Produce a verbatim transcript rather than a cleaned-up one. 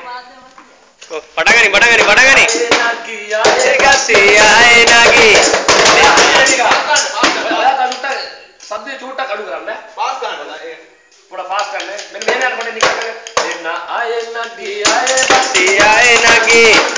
पटागनी पटागनी पटागनी शब्द झूठा कड़ू करना है फास्ट करना है थोड़ा फास्ट करना है मैंने मैंने अपने निकाल के ना आए ना की आए बसी आए ना की